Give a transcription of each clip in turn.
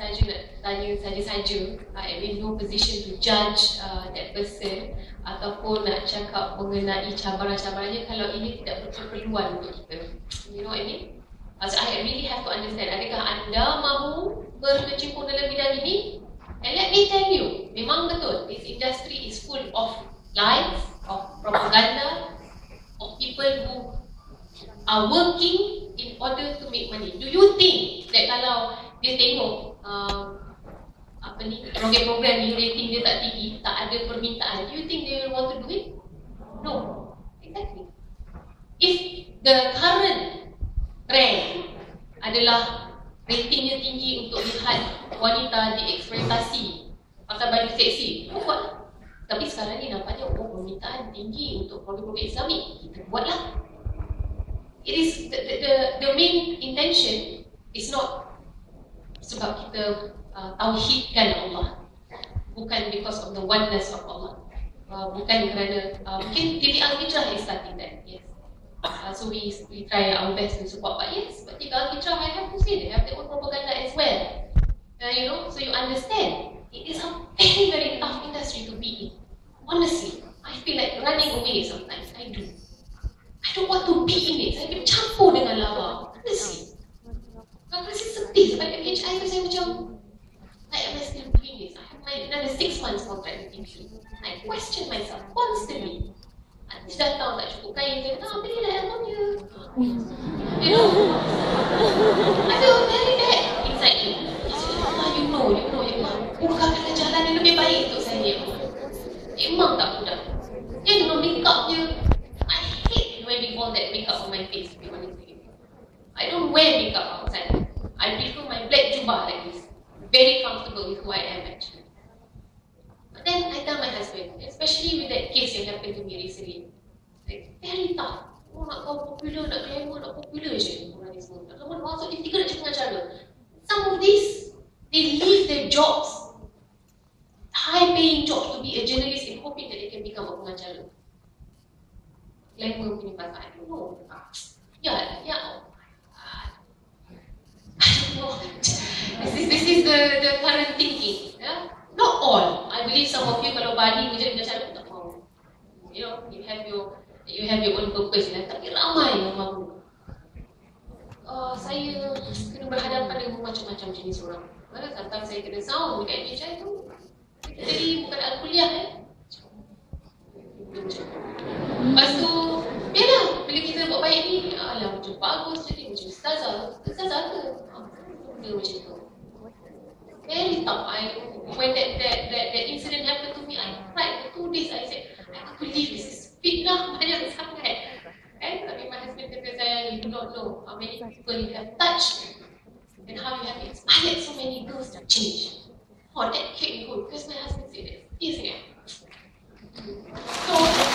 sahaja nak tanya saja-saja. I am in no position to judge that person ataupun nak cakap mengenai cabaran-cabarannya kalau ini tidak berkeperluan untuk kita. You know what I mean? So I really have to understand, adakah anda mahu berkecimpung dalam bidang ini? And let me tell you, memang betul, this industry is full of lies, of propaganda, of people who are working in order to make money. Do you think that kalau dia tengok program-program ni rating dia tak tinggi, tak ada permintaan, do you think they will want to do it? No, exactly. If the current trend adalah ratingnya tinggi untuk lihat wanita dieksploitasi pakai baju seksi, buat. Tapi sekarang ni nampaknya permintaan tinggi untuk program-program Islamik, kita buatlah. It is the main intention is not sebab kita tauhidkan Allah, bukan because of the oneness of Allah, bukan kerana mungkin Titik Al-Hijrah is starting that, yes. So we try our best to support, but yes, but Titik Al-Hijrah, I have to say, they have their own propaganda as well. You know, so you understand, it is a very, very tough industry to be in. Honestly, I feel like running away sometimes. I do. I don't want to be in it. Saya bercampur dengan lava. Honestly. Aku rasa sedih sebab at age I tu saya macam, like, am I still doing this? I have another 6 months contract with TV. I question myself constantly. Nanti datang tak cukup kain, dia kata, belilah album dia. You know? I feel very bad inside me. You know, bukakanlah jalan yang lebih baik untuk saya. Memang tak mudah. Dia dengan make-up dia, I hate wearing all that make-up on my face, to be honest with you. I don't wear make-up outside. I prefer my black jubah like this. Very comfortable with who I am actually. But then I tell my husband, especially with that case yang happened to me recently, like, very tough. Oh, nak kau popular, nak glamour, nak popular je. Orang ni semua. Kalau masuk di tiga nak cakap pengacara. Some of these, they leave their jobs, high-paying jobs, to be a journalist in hoping that they can become a pengacara. Glamour punya bahasa, I don't know. Yeah. I don't know. This is the current thinking. Yeah? Not all. I believe some of you kalau bani menjadi pengacara pun tak mahu. You know, you have your own purpose. Tapi ramai yang mahu. Saya kena berhadapan dengan macam-macam jenis orang. Kadang-kadang saya kena sound dekat HI tu. Jadi bukan nak kuliah Lepas tu, biarlah bila kita buat baik ni, alah macam bagus jadi macam ustazah ke? Benda macam tu. Very tough. When that incident happened to me, I cried for 2 days. I said, I can't believe this is fitnah banyak sangat. Tapi my husband kata saya, you do not know how many people you have touched and how you have inspired so many girls to change. Oh, that kept me going because my husband said that. Isn't it? So,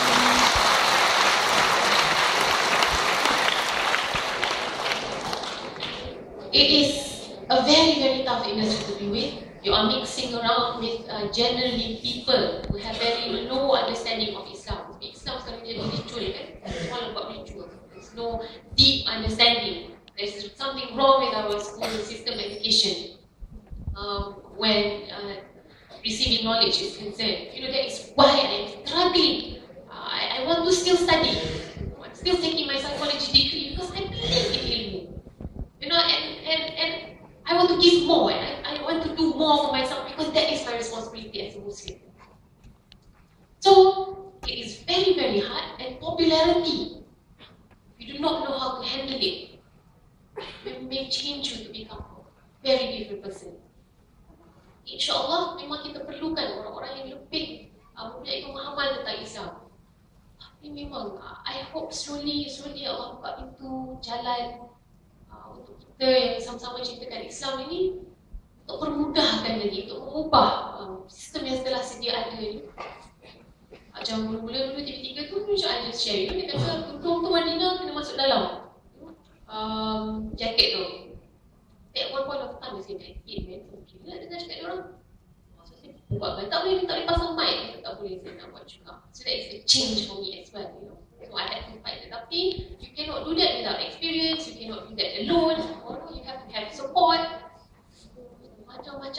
it is a very, very tough industry to be with. You are mixing around with generally people who have very low understanding of Islam. Islam sekarang jadi ritual kan? It's all about ritual. There's no deep understanding. There's something wrong with our school system education when receiving knowledge is concerned. You know, that is why I am struggling. I want to still study. I'm still taking my psychology degree because I believe in ilmu. You know, and I want to give more, and I want to do more for myself because that is my responsibility as a Muslim. So, it is very, very hard, and popularity, if you do not know how to handle it, it may change you to become a very different person. InsyaAllah, memang kita perlukan orang-orang yang lebih mempunyai pemahaman tentang Islam. Tapi memang, I hope slowly Allah buka pintu, jalan untuk kita yang sama-sama cintakan Islam ini, untuk permudahkan lagi, untuk mengubah sistem yang telah sedia ada ni. Macam mula-mula dulu TV3 tu, macam I just share. Dia kata, tudung tu Madinah kena masuk dalam jaket tu. At one point of time, dia kata, man, gila dengan cakap dia orang. Maksud saya, buat tak boleh pasang mic. Tak boleh, saya nak buat juga. So that is a change for me as well, you know. So I had to fight it. Tapi, you cannot do that without experience, you cannot do that alone. You have to have support. Macam-macam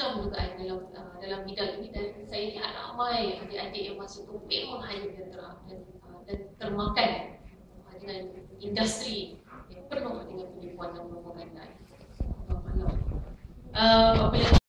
bidang ini, dan saya lihat ramai adik-adik yang masuk tu memang hanya dan termakan dengan industri yang penuh dengan penipuan dan pembohongan. Apabila